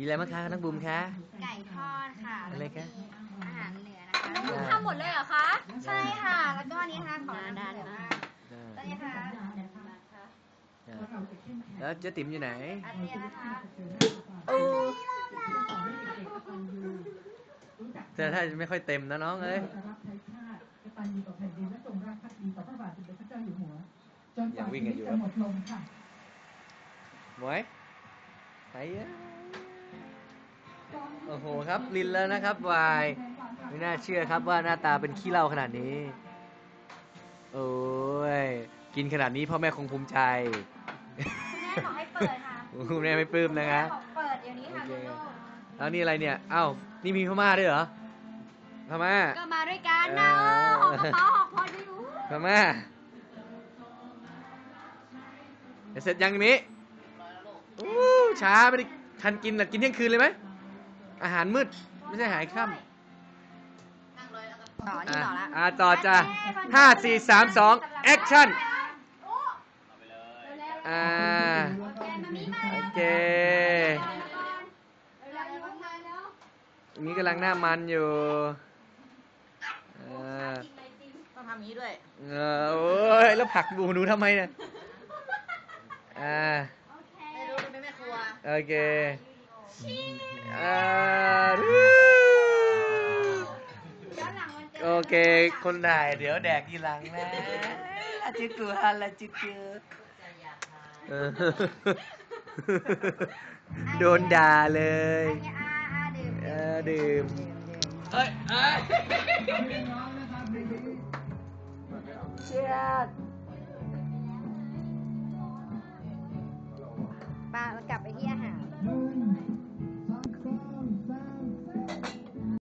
มีอะไรบ้างคะนักบุ๋มคะไก่ทอดค่ะอะไรคะอาหารเหนือนะคะน้องบุ๋มทำหมดเลยเหรอคะใช่ค่ะ แล้วก็อันนี้ค่ะขอด้านค่ะตัวนี้ค่ะแล้วเจ๊ติ๋มอยู่ไหนอันนี้นะคะโอ้แต่ถ้าไม่ค่อยเต็มนะน้องเอ้ยยังวิ่งกันอยู่ครับหมวยไปโอ้โหครับลินแล้วนะครับวายไม่น่าเชื่อครับว่าหน้าตาเป็นขี้เหล้าขนาดนี้โอ้ยกินขนาดนี้พ่อแม่คงภูมิใจแม่ขอให้เปิดค่ะคุณแม่ไม่ปลื้มนะคแม่รับขอเปิดเดี๋ยวนี้ค่ะคุณลูกแล้วนี่อะไรเนี่ยอ้าวนี่มีพม่าด้วยเหรอพม่าก็มาด้วยกันนะหอกกระเป๋าหอกพอดีรู้พม่าเสร็จยังนี้ช้าไม่ได้ทันกินนะกินเที่ยงคืนเลยไหมอาหารมืดไม่ใช่อาหารค่ำต่อนี่ต่อละต่อจ้ะ5 4 3 2 action โอเคนี่กำลังหน้ามันอยู่ต้องทำอย่างนี้ด้วยโอ้ยแล้วผลักบูหนูทำไมเนี่ยไม่รู้เป็นแม่ครัวโอเคโอเคคนถ่ายเดี๋ยวแดกทีหลังนะละจิกลัวละจิกเกือโดนด่าเลยดื่มเอ้ยเชียร์